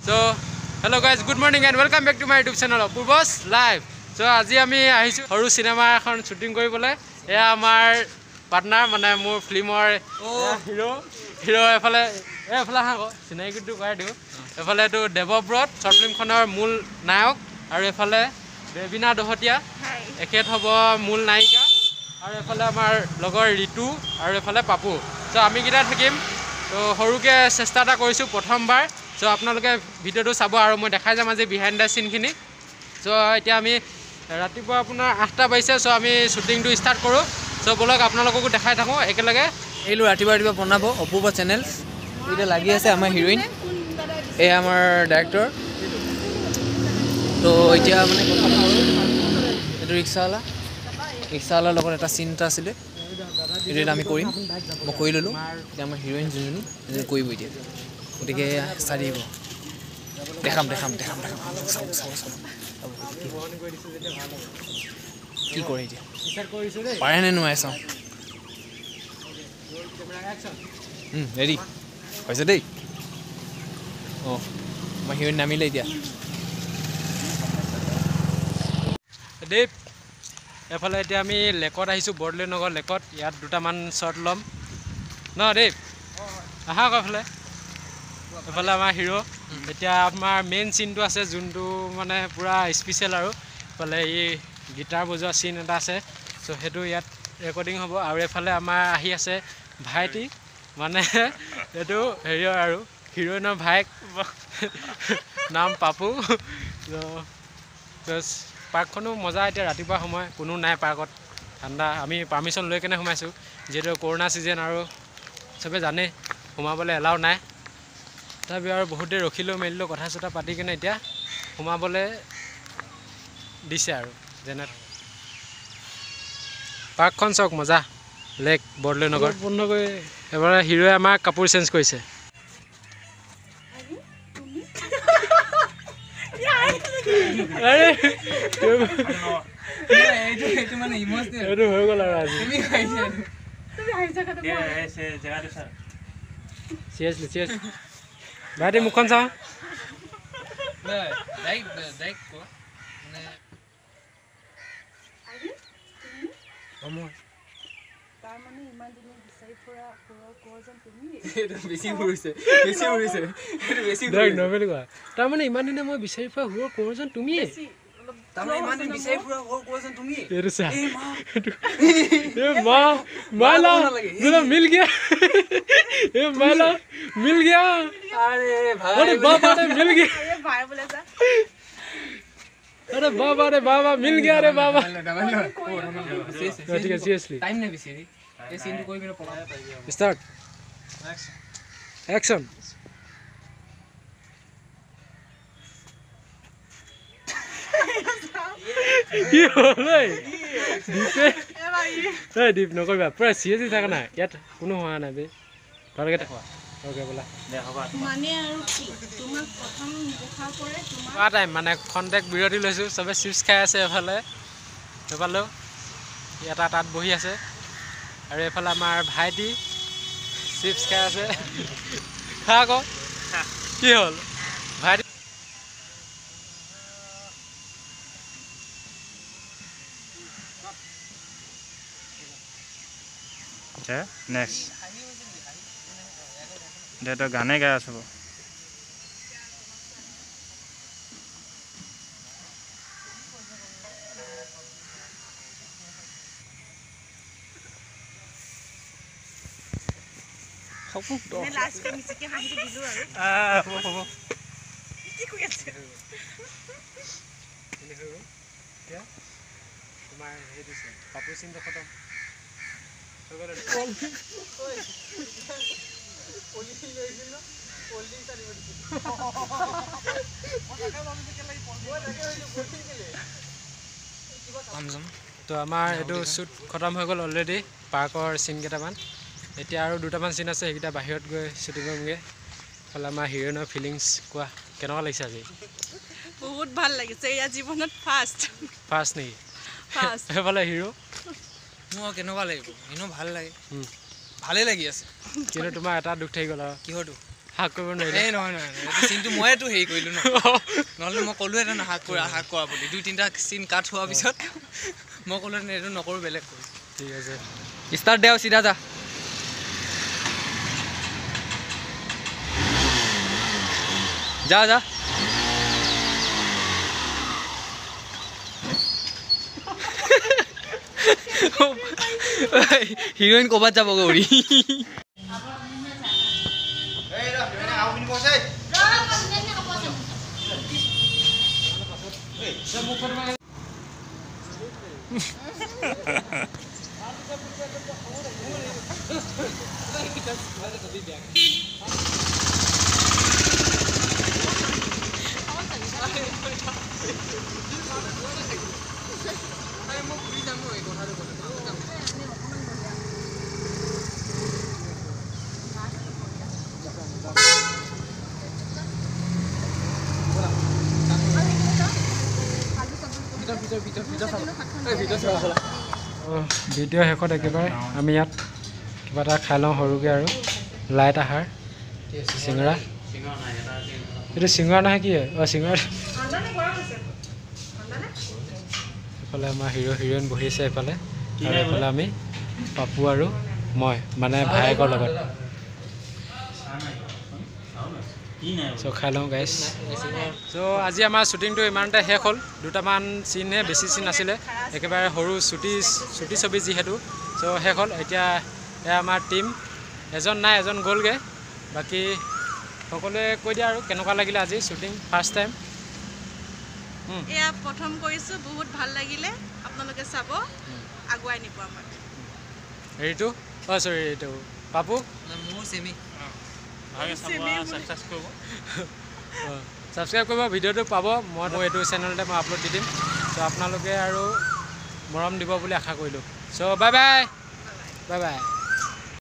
So hello guys, good morning and welcome back to my YouTube channel Purvos Live. So আজি আমি আহিছো সৰু cinema এখন shooting কৰিবলৈ। এয়া আমাৰ পাৰ্টনাৰ মানে মোৰ ফিল্মৰ হিৰো এফালে হাঁক চিনাকিটো কৰাই দিওঁ। এফালে এইটো দেৱব্ৰত শ্বৰ্ট ফিল্মখনৰ মূল নায়ক আৰু এফালে বেবিনা দহতীয়া এখেত হ'ব মূল নায়িকা আৰু এফালে আমাৰ লগৰ ঋতু আৰু এফালে পাপু। চ' আমি কেইটা থাকিম। তো সৰুকৈ চেষ্টা এটা কৰিছোঁ প্ৰথমবাৰ। চ' আপোনালোকে ভিডিঅ'টো চাব আৰু মই দেখাই যাম আজি বিহাইণ্ড দ্য চিনখিনি। চ' এতিয়া আমি ৰাতিপুৱা আপোনাৰ 8টা বাজিছে। চ' আমি শ্বুটিংটো ষ্টাৰ্ট কৰোঁ। চ' ব'লক আপোনালোককো দেখাই থাকোঁ একেলগে। এইটো ৰাতিপুৱা বনাব অপূৰ্ব চেনেল। এতিয়া লাগি আছে আমাৰ হিৰোইন, এয়া আমাৰ ডাইৰেক্টৰ। তো এতিয়া মানে কথা এইটো ৰিক্সাৱালাৰ লগত এটা চিন এটা আছিলে, এইটো এটা আমি কৰিম। মই কৰি ল'লোঁ। এতিয়া আমাৰ হিৰোইন যোনজনী কৰিব এতিয়া, গতিকে চাই দিব। দেখাম কি কৰে এতিয়া, পাৰে নে নোৱাৰে চাওঁ। ৰেডি হৈছে দেই। অঁ মই হিৰোইন নামিলে এতিয়া। দেৱ এফালে এতিয়া আমি লেকত আহিছোঁ, বৰদলৈ নগৰ লেকত। ইয়াত দুটামান শ্বট ল'ম ন দেৱ। আহা আকৌ এফালে আমাৰ হিৰো। এতিয়া আমাৰ মেইন চিনটো আছে যোনটো মানে পূৰা স্পেচিয়েল আৰু এফালে এই গিটাৰ বজোৱা চিন এটা আছে। চ' সেইটো ইয়াত ৰেকৰ্ডিং হ'ব। আৰু এফালে আমাৰ আহি আছে ভাইটি, মানে এইটো হেৰিয়ৰ আৰু হিৰোইনৰ ভাইক নাম পাপু। পাৰ্কখনো মজা। এতিয়া ৰাতিপুৱা সময় কোনো নাই পাৰ্কত, ঠাণ্ডা। আমি পাৰ্মিশ্যন লৈ কেনে সোমাইছোঁ যিহেতু কৰোণা ছিজন আৰু চবে জানে সোমাবলৈ এলাও নাই। তথাপিও আৰু বহুত দেৰি ৰখিলোঁ মেলিলোঁ, কথা চথা পাতি কিনে এতিয়া সোমাবলৈ দিছে আৰু যেনে পাৰ্কখন চাওক মজা। লেক বৰদলৈ নগৰ বন্ধ কৰি এবাৰ হিৰোৱে আমাৰ কাপোৰ চেঞ্জ কৰিছে। এইটো হৈ গ'ল আৰু আজি চিৰিয়াছলি ভাইটি মুখখন চাওঁ। তাৰমানে ইমান দিনে মই বিচাৰি পোৱা হোৱা কোৰজন তুমিয়ে। मिल गया मिल गया। अरे बाबा ने मिल गया। अरे बाबा मिल गया। अरे बाबा ठीक है सीरियसली टाइम नहीं बिसरी ये सीन कोई भी ना स्टार्ट एक्शन। কি হ'ল এই দীপ নকৰিবা, পূৰা চিৰিয়াছলি থাকা নাই ইয়াত কোনো হোৱা নাই বে। ভালকৈ দেখা অ'কে বোলা পোৱা টাইম মানে খন্তেক বিৰতি লৈছোঁ। চবে চিপছ খাই আছে। এফালেও এটা তাত বহি আছে আৰু এইফালে আমাৰ ভাইটি চিপছ খাই আছে। খা আকৌ কি হ'ল ভাইটি। নেক্সট তই গানে গাই আছ। তোমাৰ হেৰি দিছে পাপু চিনটো খতম। তো আমাৰ এইটো শ্বুট খতম হৈ গ'ল অলৰেডি, পাৰ্কৰ চিন কেইটামান। এতিয়া আৰু দুটামান চিন আছে, সেইকেইটা বাহিৰত গৈ শ্বুটিং কৰিমগৈ। ইফালে আমাৰ হিৰোইনৰ ফিলিংছ কোৱা, কেনেকুৱা লাগিছে আজি? বহুত ভাল লাগিছে, এয়া জীৱনত ফাৰ্ষ্ট নেকি? সেইফালে হিৰো মোৰ কেনেকুৱা লাগিব? এনেও ভাল লাগে, ভালেই লাগি আছে। কিন্তু তোমাৰ এটা দুখ থাকি গ'ল আৰু কিহৰটো? হাক কৰিব নোৱাৰিলে এই নহয় নহয় চিনটো মইতো হেৰি কৰিলোঁ ন নহ'লে মই ক'লোহেঁতেন হাক কৰা বুলি 2-3টা চিন কাট হোৱাৰ পিছত মই ক'লোহেঁতেন এইটো নকৰোঁ বেলেগ কৰোঁ ঠিক আছে ষ্টাৰ্ট দে আৰু চিধা যা যা যা হিৰোইন ক'ৰবাত যাবগৈ উৰি ভিডিঅ' শেষত একেবাৰে আমি ইয়াত কিবা এটা খাই লওঁ সৰুকৈ আৰু লাইট আহাৰ চিঙৰা এইটো চিঙৰা নহয় কি হয় চিঙৰা এইফালে আমাৰ হিৰোইন বহি আছে এইফালে আৰু এইফালে আমি পাপু আৰু মই মানে ভায়েকৰ লগত চ' খাই লওঁ গাইজ চ' আজি আমাৰ শ্বুটিংটো ইমানতে শেষ হ'ল 2টামান চিনহে বেছি চিন আছিলে একেবাৰে সৰু চুটি ছবি যিহেতু চ' শেষ হ'ল এতিয়া এয়া আমাৰ টীম এজন নাই এজন গ'লগৈ বাকী সকলোৱে কৈ দিয়া আৰু কেনেকুৱা লাগিলে আজি শ্বুটিং ফাৰ্ষ্ট টাইম এয়া প্ৰথম কৰিছোঁ বহুত ভাল লাগিলে আপোনালোকে চাব আগুৱাই নিব আমাক ঋতু চৰি এইটো পাপু মোৰ চেমি ছাবস্ক্ৰাইব কৰিব ভিডিঅ'টো পাব মই এইটো চেনেলতে মই আপলোড দি দিম চ' আপোনালোকে আৰু মৰম দিব বুলি আশা কৰিলোঁ চ' বাই বাই